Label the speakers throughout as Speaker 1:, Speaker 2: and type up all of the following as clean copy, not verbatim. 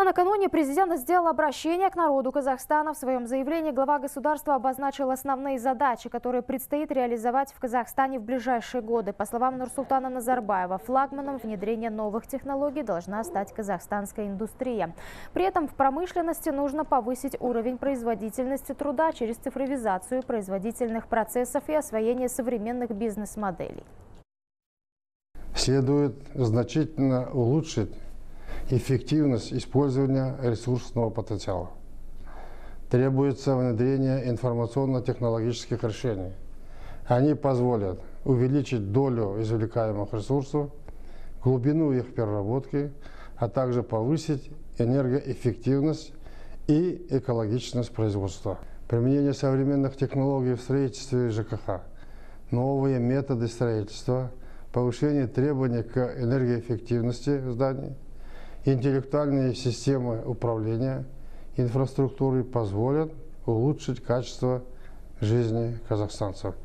Speaker 1: А накануне президент сделал обращение к народу Казахстана. В своем заявлении глава государства обозначил основные задачи, которые предстоит реализовать в Казахстане в ближайшие годы. По словам Нурсултана Назарбаева, флагманом внедрения новых технологий должна стать казахстанская индустрия. При этом в промышленности нужно повысить уровень производительности труда через цифровизацию производительных процессов и освоение современных бизнес-моделей.
Speaker 2: Следует значительно улучшить эффективность использования ресурсного потенциала. Требуется внедрение информационно-технологических решений. Они позволят увеличить долю извлекаемых ресурсов, глубину их переработки, а также повысить энергоэффективность и экологичность производства. Применение современных технологий в строительстве ЖКХ, новые методы строительства, повышение требований к энергоэффективности зданий, интеллектуальные системы управления инфраструктурой позволят улучшить качество жизни казахстанцев.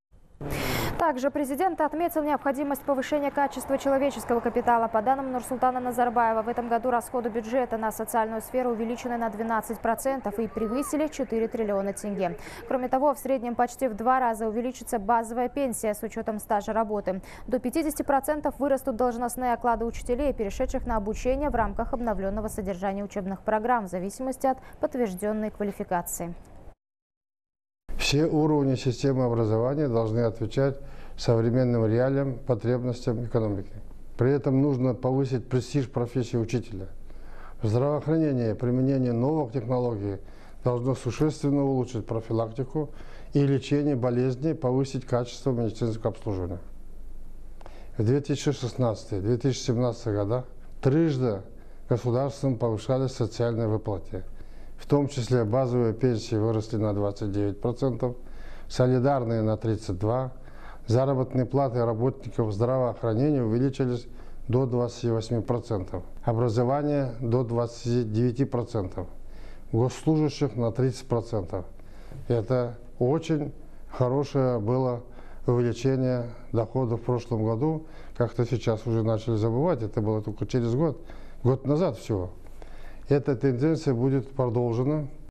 Speaker 1: Также президент отметил необходимость повышения качества человеческого капитала. По данным Нурсултана Назарбаева, в этом году расходы бюджета на социальную сферу увеличены на 12% и превысили 4 триллиона тенге. Кроме того, в среднем почти в 2 раза увеличится базовая пенсия с учетом стажа работы. До 50% вырастут должностные оклады учителей, перешедших на обучение в рамках обновленного содержания учебных программ в зависимости от подтвержденной квалификации.
Speaker 2: Все уровни системы образования должны отвечать современным реалиям, потребностям экономики. При этом нужно повысить престиж профессии учителя. В здравоохранении применение новых технологий должно существенно улучшить профилактику и лечение болезней, повысить качество медицинского обслуживания. В 2016-2017 годах трижды государством повышались социальные выплаты. В том числе базовые пенсии выросли на 29%, солидарные на 32%, заработные платы работников здравоохранения увеличились до 28%, образование до 29%, госслужащих на 30%. Это очень хорошее было увеличение доходов в прошлом году. Как-то сейчас уже начали забывать, это было только через год назад всего. Эта тенденция будет продолжена.